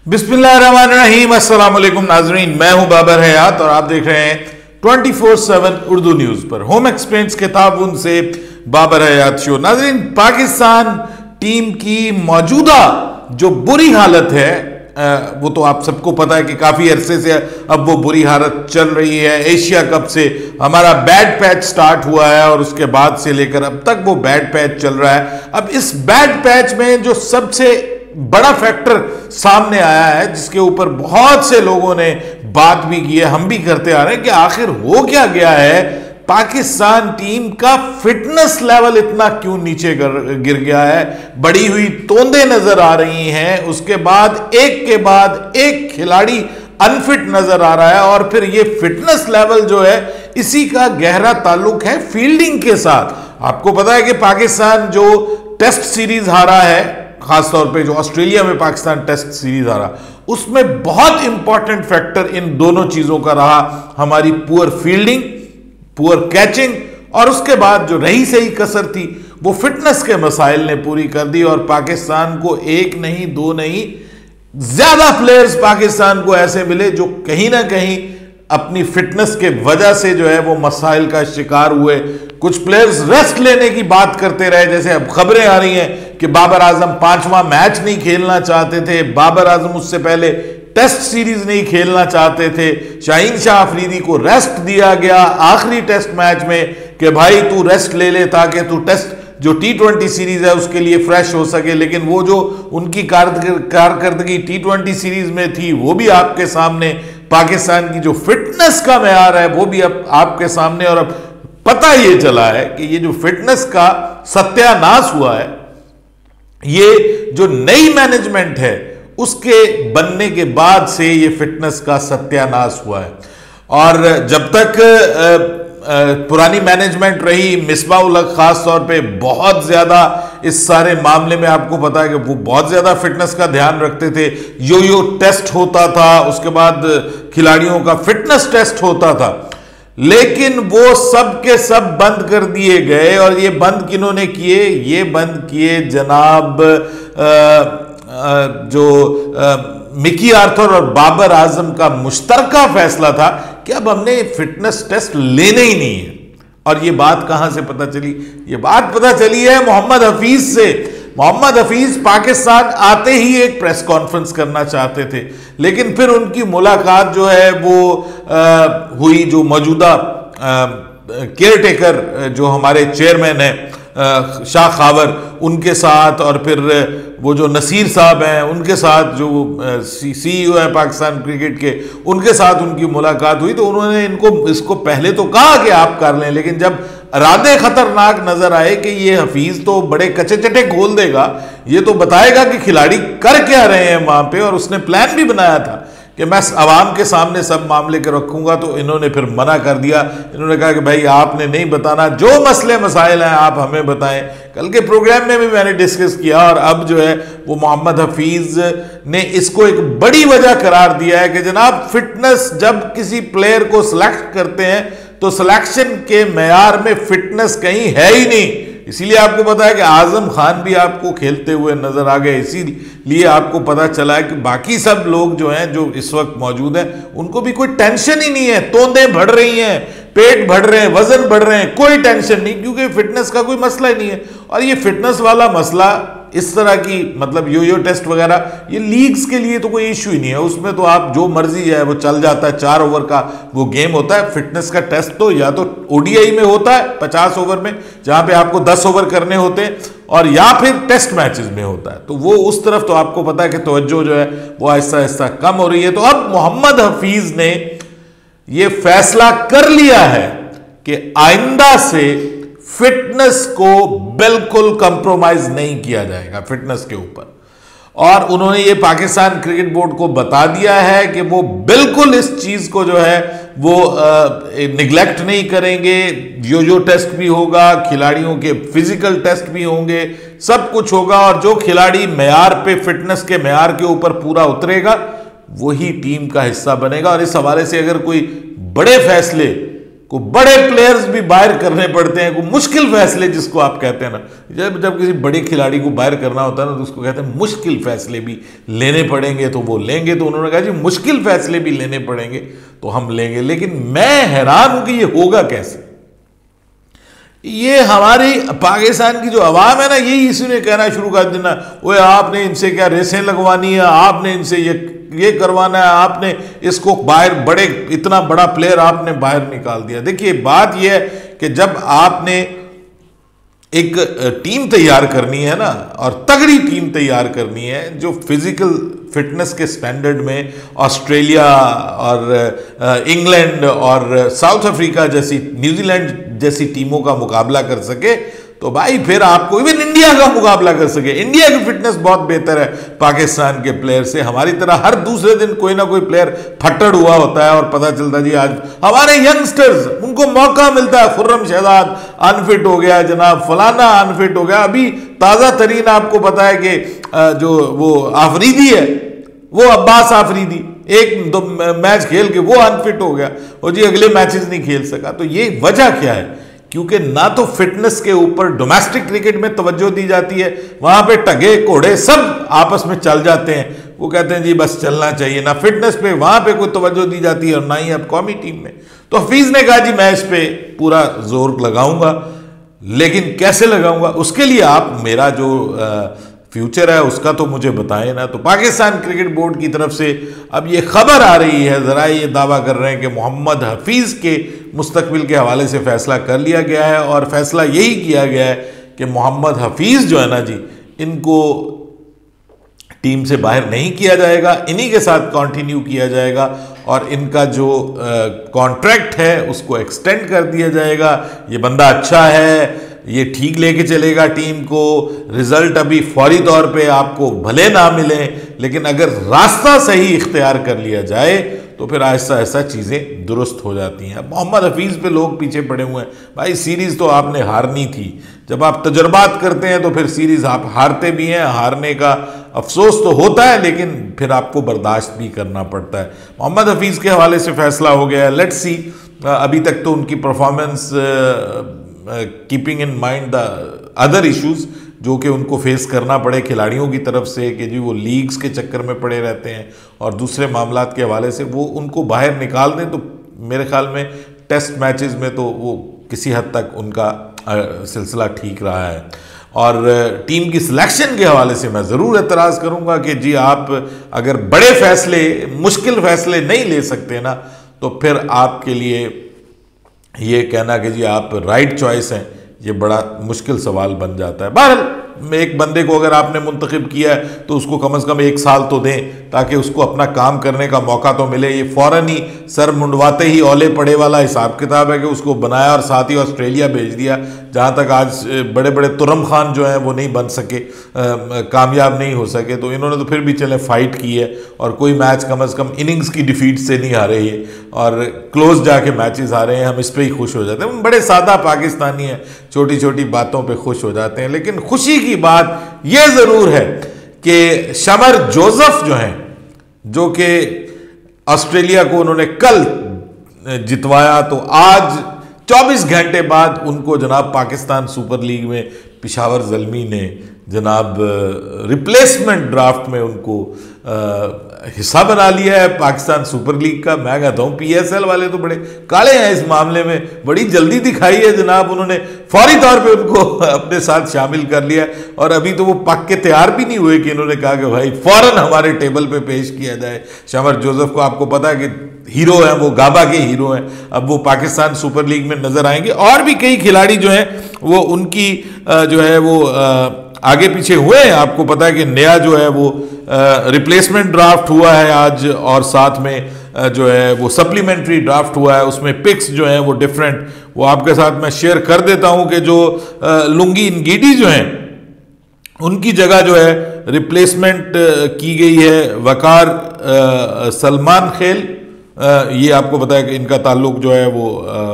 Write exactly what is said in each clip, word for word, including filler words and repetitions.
बिस्मिल्लाहिर्रहमानिर्रहीम, अस्सलाम वालेकुम नाजरीन, मैं हूं बाबर हयात और आप देख रहे हैं twenty four seven Urdu news पर होम एक्सपीरियंस किताब उनसे बाबर हयात शो। नाजरीन, पाकिस्तान टीम की मौजूदा जो बुरी हालत है वो तो आप सबको पता है कि काफी अरसे से अब वो बुरी हालत चल रही है। एशिया कप से हमारा बैड पैच स्टार्ट हुआ है और उसके बाद से लेकर अब तक वो बैड पैच चल रहा है। अब इस बैड पैच में जो सबसे बड़ा फैक्टर सामने आया है, जिसके ऊपर बहुत से लोगों ने बात भी की है, हम भी करते आ रहे हैं कि आखिर हो क्या गया है, पाकिस्तान टीम का फिटनेस लेवल इतना क्यों नीचे गिर गया है। बढ़ी हुई तोंदें नजर आ रही हैं, उसके बाद एक के बाद एक खिलाड़ी अनफिट नजर आ रहा है और फिर ये फिटनेस लेवल जो है इसी का गहरा ताल्लुक है फील्डिंग के साथ। आपको पता है कि पाकिस्तान जो टेस्ट सीरीज हारा है, खासतौर पे जो ऑस्ट्रेलिया में पाकिस्तान टेस्ट सीरीज हारा, उसमें बहुत इंपॉर्टेंट फैक्टर इन दोनों चीजों का रहा, हमारी पुअर फील्डिंग, पुअर कैचिंग और उसके बाद जो रही सही कसर थी वो फिटनेस के मसाइल ने पूरी कर दी। और पाकिस्तान को एक नहीं दो नहीं ज्यादा प्लेयर्स पाकिस्तान को ऐसे मिले जो कहीं ना कहीं अपनी फिटनेस के वजह से जो है वो मसाइल का शिकार हुए। कुछ प्लेयर्स रेस्ट लेने की बात करते रहे, जैसे अब खबरें आ रही हैं कि बाबर आजम पांचवा मैच नहीं खेलना चाहते थे, बाबर आजम उससे पहले टेस्ट सीरीज नहीं खेलना चाहते थे, शाहीन शाह अफरीदी को रेस्ट दिया गया आखिरी टेस्ट मैच में कि भाई तू रेस्ट ले ले ताकि तू टेस्ट जो टी ट्वेंटी सीरीज है उसके लिए फ्रेश हो सके। लेकिन वो जो उनकी कारकर्दगी टी ट्वेंटी सीरीज में थी वो भी आपके सामने, पाकिस्तान की जो फिटनेस का मेयार है वो भी अब आपके सामने। और अब पता ये चला है कि ये जो फिटनेस का सत्यानाश हुआ है, ये जो नई मैनेजमेंट है उसके बनने के बाद से ये फिटनेस का सत्यानाश हुआ है। और जब तक आ, आ, पुरानी मैनेजमेंट रही, मिसबाह उल हक खास तौर पे बहुत ज्यादा इस सारे मामले में आपको पता है कि वो बहुत ज्यादा फिटनेस का ध्यान रखते थे। यो यो टेस्ट होता था, उसके बाद खिलाड़ियों का फिटनेस टेस्ट होता था, लेकिन वो सब के सब बंद कर दिए गए। और ये बंद किन्होंने किए? ये बंद किए जनाब आ, जो मिकी आर्थर और बाबर आजम का मुश्तरका फैसला था कि अब हमने फिटनेस टेस्ट लेने ही नहीं है। और ये बात कहां से पता चली? ये बात पता चली है मोहम्मद हफीज से। मोहम्मद हफीज पाकिस्तान आते ही एक प्रेस कॉन्फ्रेंस करना चाहते थे, लेकिन फिर उनकी मुलाकात जो है वो आ, हुई जो मौजूदा केयर टेकर जो हमारे चेयरमैन हैं शाह खावर, उनके साथ, और फिर वो जो नसीर साहब हैं उनके साथ, जो सीईओ है पाकिस्तान क्रिकेट के, उनके साथ उनकी मुलाकात हुई। तो उन्होंने इनको इसको पहले तो कहा कि आप कर लें, लेकिन जब इरादे खतरनाक नजर आए कि ये हफीज तो बड़े कच्चे चटे खोल देगा, ये तो बताएगा कि खिलाड़ी कर क्या रहे हैं वहां पे, और उसने प्लान भी बनाया था कि मैं आवाम के सामने सब मामले के रखूंगा, तो इन्होंने फिर मना कर दिया। इन्होंने कहा कि भाई आपने नहीं बताना, जो मसले मसाइल हैं आप हमें बताएं। कल के प्रोग्राम में भी मैंने डिस्कस किया और अब जो है वो मोहम्मद हफीज ने इसको एक बड़ी वजह करार दिया है कि जनाब फिटनेस, जब किसी प्लेयर को सिलेक्ट करते हैं तो सिलेक्शन के मेयार में फिटनेस कहीं है ही नहीं। इसीलिए आपको पता है कि आजम खान भी आपको खेलते हुए नजर आ गए, इसीलिए आपको पता चला है कि बाकी सब लोग जो हैं जो इस वक्त मौजूद हैं उनको भी कोई टेंशन ही नहीं है। तोंदें बढ़ रही हैं, पेट बढ़ रहे हैं, वजन बढ़ रहे हैं, कोई टेंशन नहीं, क्योंकि फिटनेस का कोई मसला ही नहीं है। और ये फिटनेस वाला मसला, इस तरह की मतलब यो यो टेस्ट वगैरह, ये लीग्स के लिए तो कोई इश्यू ही नहीं है, उसमें तो आप जो मर्जी है वो चल जाता है। चार ओवर का वो गेम होता है। फिटनेस का टेस्ट तो या तो ओडीआई में होता है पचास ओवर में, जहां पे आपको दस ओवर करने होते हैं, और या फिर टेस्ट मैचेस में होता है। तो वो उस तरफ तो आपको पता है कि तवज्जो जो है वो आहिस्ता आहिस्ता कम हो रही है। तो अब मोहम्मद हफीज ने ये फैसला कर लिया है कि आइंदा से फिटनेस को बिल्कुल कंप्रोमाइज नहीं किया जाएगा फिटनेस के ऊपर। और उन्होंने ये पाकिस्तान क्रिकेट बोर्ड को बता दिया है कि वो बिल्कुल इस चीज को जो है वो निगलेक्ट नहीं करेंगे। यो यो टेस्ट भी होगा, खिलाड़ियों के फिजिकल टेस्ट भी होंगे, सब कुछ होगा। और जो खिलाड़ी मेयार पे, फिटनेस के मेयार के ऊपर पूरा उतरेगा वही टीम का हिस्सा बनेगा। और इस हवाले से अगर कोई बड़े फैसले को बड़े प्लेयर्स भी बाहर करने पड़ते हैं, को मुश्किल फैसले जिसको आप कहते हैं ना, जब जब किसी बड़े खिलाड़ी को बाहर करना होता है ना तो उसको कहते हैं मुश्किल फैसले भी लेने पड़ेंगे, तो वो लेंगे। तो उन्होंने कहा जी मुश्किल फैसले भी लेने पड़ेंगे तो हम लेंगे, लेकिन मैं हैरान हूं कि ये होगा कैसे। ये हमारी पाकिस्तान की जो आवाम है ना, यही इसी ने कहना शुरू कर देना, ओए आपने इनसे क्या रेसें लगवानी है, आपने इनसे ये ये करवाना है, आपने इसको बाहर, बड़े इतना बड़ा प्लेयर आपने बाहर निकाल दिया। देखिए बात यह है कि जब आपने एक टीम तैयार करनी है ना, और तगड़ी टीम तैयार करनी है जो फिजिकल फिटनेस के स्टैंडर्ड में ऑस्ट्रेलिया और इंग्लैंड और साउथ अफ्रीका जैसी, न्यूजीलैंड जैसी टीमों का मुकाबला कर सके, तो भाई फिर आपको इवन इंडिया का मुकाबला कर सके। इंडिया की फिटनेस बहुत बेहतर है पाकिस्तान के प्लेयर से। हमारी तरह हर दूसरे दिन कोई ना कोई प्लेयर फट्टड़ हुआ होता है और पता चलता जी आज हमारे यंगस्टर्स, उनको मौका मिलता है, खुर्रम शहजाद अनफिट हो गया जनाब, फलाना अनफिट हो गया। अभी ताज़ा तरीन आपको पता है कि जो वो आफरीदी है, वो अब्बास आफरीदी एक दो मैच खेल के वो अनफिट हो गया और जी अगले मैचेस नहीं खेल सका। तो ये वजह क्या है? क्योंकि ना तो फिटनेस के ऊपर डोमेस्टिक क्रिकेट में तवज्जो दी जाती है, वहां पे टगे घोड़े सब आपस में चल जाते हैं, वो कहते हैं जी बस चलना चाहिए, ना फिटनेस पे वहां पे कोई तवज्जो दी जाती है और ना ही अब कौमी टीम में। तो हफीज ने कहा जी मैं इस पे पूरा जोर लगाऊंगा, लेकिन कैसे लगाऊंगा उसके लिए आप मेरा जो फ्यूचर है उसका तो मुझे बताएं ना। तो पाकिस्तान क्रिकेट बोर्ड की तरफ से अब ये खबर आ रही है, जरा ये दावा कर रहे हैं कि मोहम्मद हफीज के मुस्तकबिल के हवाले से फैसला कर लिया गया है, और फैसला यही किया गया है कि मोहम्मद हफीज जो है ना जी, इनको टीम से बाहर नहीं किया जाएगा, इन्हीं के साथ कंटिन्यू किया जाएगा और इनका जो कॉन्ट्रैक्ट है उसको एक्सटेंड कर दिया जाएगा। ये बंदा अच्छा है, ये ठीक लेके चलेगा टीम को, रिजल्ट अभी फौरी तौर पे आपको भले ना मिले, लेकिन अगर रास्ता सही इख्तियार कर लिया जाए तो फिर आहिस्ता आहिस्ता चीज़ें दुरुस्त हो जाती हैं। मोहम्मद हफीज़ पे लोग पीछे पड़े हुए हैं, भाई सीरीज़ तो आपने हारनी थी, जब आप तजर्बात करते हैं तो फिर सीरीज़ आप हारते भी हैं, हारने का अफसोस तो होता है लेकिन फिर आपको बर्दाश्त भी करना पड़ता है। मोहम्मद हफीज़ के हवाले से फैसला हो गया है, लेट्स सी। अभी तक तो उनकी performance, keeping in mind the other issues जो कि उनको फेस करना पड़े खिलाड़ियों की तरफ से, कि जी वो लीग्स के चक्कर में पड़े रहते हैं और दूसरे मामलात के हवाले से वो उनको बाहर निकाल दें, तो मेरे ख्याल में टेस्ट मैचेस में तो वो किसी हद तक उनका सिलसिला ठीक रहा है। और टीम की सिलेक्शन के हवाले से मैं ज़रूर एतराज़ करूँगा कि जी आप अगर बड़े फैसले, मुश्किल फैसले नहीं ले सकते ना, तो फिर आपके लिए ये कहना कि जी आप राइट चॉइस हैं, ये बड़ा मुश्किल सवाल बन जाता है। बहरहाल एक बंदे को अगर आपने मुंतखब किया है तो उसको कम से कम एक साल तो दें ताकि उसको अपना काम करने का मौका तो मिले। ये फौरन ही सर मुंडवाते ही औले पड़े वाला हिसाब किताब है कि उसको बनाया और साथ ही ऑस्ट्रेलिया भेज दिया, जहाँ तक आज बड़े बड़े तुरम खान जो हैं वो नहीं बन सके, आ, कामयाब नहीं हो सके। तो इन्होंने तो फिर भी चले फाइट की है और कोई मैच कम से कम इनिंग्स की डिफीट से नहीं हारे है और क्लोज जाके मैचेस हारे हैं। हम इस पर ही खुश हो जाते हैं, बड़े सादा पाकिस्तानी हैं, छोटी छोटी बातों पर खुश हो जाते हैं। लेकिन खुशी की बात यह जरूर है कि शमर जोसेफ जो हैं, जो कि ऑस्ट्रेलिया को उन्होंने कल जितवाया, तो आज चौबीस घंटे बाद उनको जनाब पाकिस्तान सुपर लीग में पिशावर ज़ल्मी ने जनाब रिप्लेसमेंट ड्राफ्ट में उनको आ, हिस्सा बना लिया है पाकिस्तान सुपर लीग का। मैं कहता हूँ पीएसएल वाले तो बड़े काले हैं इस मामले में, बड़ी जल्दी दिखाई है जनाब, उन्होंने फौरी तौर पे उनको अपने साथ शामिल कर लिया और अभी तो वो पक के तैयार भी नहीं हुए कि इन्होंने कहा कि भाई फौरन हमारे टेबल पे पेश किया जाए। शमर जोसेफ को आपको पता है कि हीरो हैं, वो गाबा के हीरो हैं, अब वो पाकिस्तान सुपर लीग में नजर आएंगे। और भी कई खिलाड़ी जो हैं वो उनकी जो है वो आगे पीछे हुए हैं। आपको पता है कि नया जो है वो रिप्लेसमेंट ड्राफ्ट हुआ है आज, और साथ में जो है वो सप्लीमेंट्री ड्राफ्ट हुआ है, उसमें पिक्स जो हैं वो डिफरेंट, वो आपके साथ मैं शेयर कर देता हूं कि जो लुंगी इंगीडी जो हैं उनकी जगह जो है रिप्लेसमेंट की गई है वकार सलमान खेल। ये आपको पता है कि इनका ताल्लुक जो है वो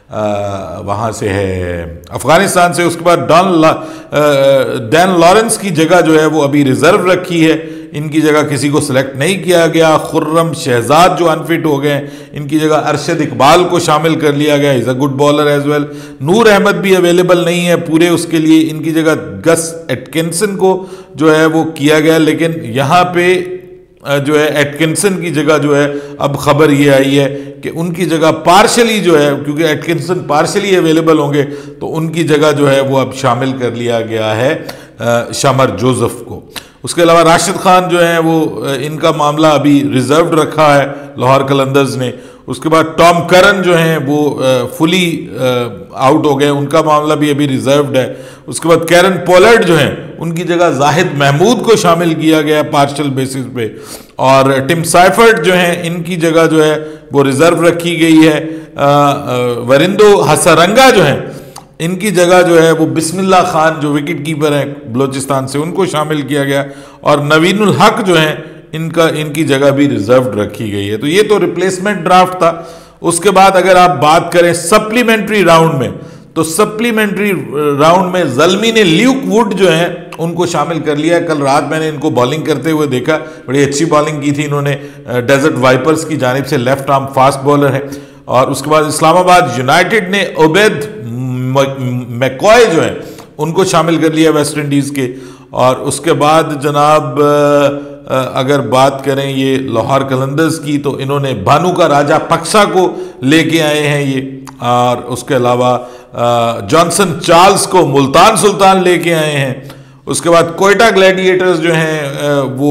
वहाँ से है अफगानिस्तान से। उसके बाद डॉन डैन लॉरेंस की जगह जो है वो अभी रिजर्व रखी है, इनकी जगह किसी को सिलेक्ट नहीं किया गया। खुर्रम शहजाद जो अनफिट हो गए, इनकी जगह अरशद इकबाल को शामिल कर लिया गया, is a good bowler as well. Noor Ahmad भी अवेलेबल नहीं है पूरे उसके लिए, इनकी जगह गस एटकिंसन को जो है वो किया गया। लेकिन यहाँ पे जो है एटकिंसन की जगह जो है अब खबर ये आई है कि उनकी जगह पार्शली जो है, क्योंकि एटकिंसन पार्शली अवेलेबल होंगे, तो उनकी जगह जो है वो अब शामिल कर लिया गया है शमर जोसेफ को। उसके अलावा राशिद खान जो है वो इनका मामला अभी रिजर्व्ड रखा है लाहौर कलंदर्स ने। उसके बाद टॉम करन जो हैं वो फुली आउट हो गए, उनका मामला भी अभी रिजर्व्ड है। उसके बाद कैरन पोलर्ड जो हैं उनकी जगह जाहिद महमूद को शामिल किया गया है पार्शल बेसिस पे, और टिम साइफर्ट जो हैं इनकी जगह जो है वो रिजर्व रखी गई है। वरिंदो हसरंगा जो हैं इनकी जगह जो है वो बिस्मिल्लाह खान जो विकेट कीपर हैं बलोचिस्तान से, उनको शामिल किया गया, और नवीनुल हक जो हैं इनका इनकी जगह भी रिजर्व्ड रखी गई है। तो ये तो रिप्लेसमेंट ड्राफ्ट था। उसके बाद अगर आप बात करें सप्लीमेंट्री राउंड में, तो सप्लीमेंट्री राउंड में ज़ल्मी ने ल्यूक वुड जो है उनको शामिल कर लिया। कल रात मैंने इनको बॉलिंग करते हुए देखा, बड़ी अच्छी बॉलिंग की थी इन्होंने डेजर्ट वाइपर्स की जानिब से, लेफ्ट आर्म फास्ट बॉलर है। और उसके बाद इस्लामाबाद यूनाइटेड ने ओबेद मैकॉय जो है उनको शामिल कर लिया वेस्ट इंडीज़ के। और उसके बाद जनाब अगर बात करें ये लाहौर कलंदर्स की, तो इन्होंने भानु का राजा पक्सा को लेके आए हैं ये, और उसके अलावा जॉनसन चार्ल्स को मुल्तान सुल्तान लेके आए हैं। उसके बाद कोयटा ग्लैडिएटर्स जो हैं वो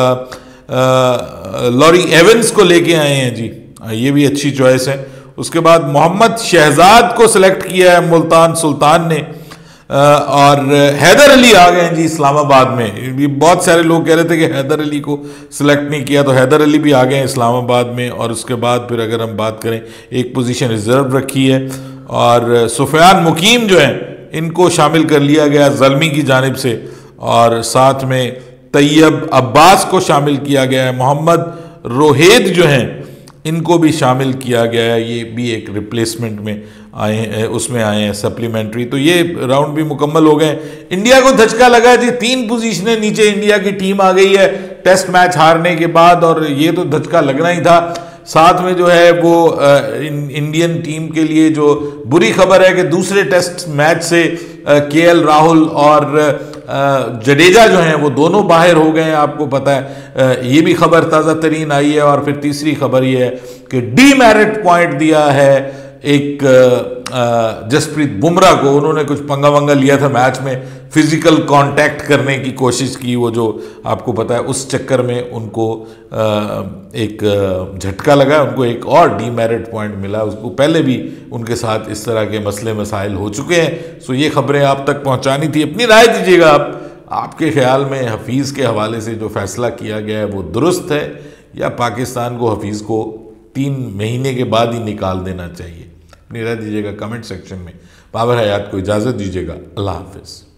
लॉरी एवंस को लेके आए हैं जी, ये भी अच्छी चॉइस है। उसके बाद मोहम्मद शहजाद को सिलेक्ट किया है मुल्तान सुल्तान ने, और हैदर अली आ गए हैं जी इस्लामाबाद में। ये बहुत सारे लोग कह रहे थे कि हैदर अली को सिलेक्ट नहीं किया, तो हैदर अली भी आ गए हैं इस्लामाबाद में। और उसके बाद फिर अगर हम बात करें, एक पोजीशन रिजर्व रखी है, और सुफियान मुकीम जो है इनको शामिल कर लिया गया ज़ल्मी की जानिब से, और साथ में तैयब अब्बास को शामिल किया गया है। मोहम्मद रोहेद जो हैं इनको भी शामिल किया गया है, ये भी एक रिप्लेसमेंट में आए हैं, उसमें आए हैं सप्लीमेंट्री। तो ये राउंड भी मुकम्मल हो गए। इंडिया को धचका लगा जी, तीन पोजीशनें नीचे इंडिया की टीम आ गई है टेस्ट मैच हारने के बाद, और ये तो धचका लगना ही था। साथ में जो है वो इंडियन टीम के लिए जो बुरी खबर है कि दूसरे टेस्ट मैच से के एल राहुल और जडेजा जो हैं वो दोनों बाहर हो गए हैं, आपको पता है, ये भी खबर ताज़ा तरीन आई है। और फिर तीसरी खबर ये है कि डीमेरिट पॉइंट दिया है एक जसप्रीत बुमराह को। उन्होंने कुछ पंगा वंगा लिया था मैच में, फिजिकल कांटेक्ट करने की कोशिश की, वो जो आपको पता है, उस चक्कर में उनको एक झटका लगा, उनको एक और डीमेरिट पॉइंट मिला। उसको पहले भी उनके साथ इस तरह के मसले मसाइल हो चुके हैं। सो ये खबरें आप तक पहुंचानी थी। अपनी राय दीजिएगा आप, आपके ख्याल में हफीज़ के हवाले से जो फैसला किया गया है वो दुरुस्त है, या पाकिस्तान को हफीज़ को तीन महीने के बाद ही निकाल देना चाहिए? अपनी राय दीजिएगा कमेंट सेक्शन में। बाबर हयात को इजाज़त दीजिएगा। अल्लाह हाफिज़।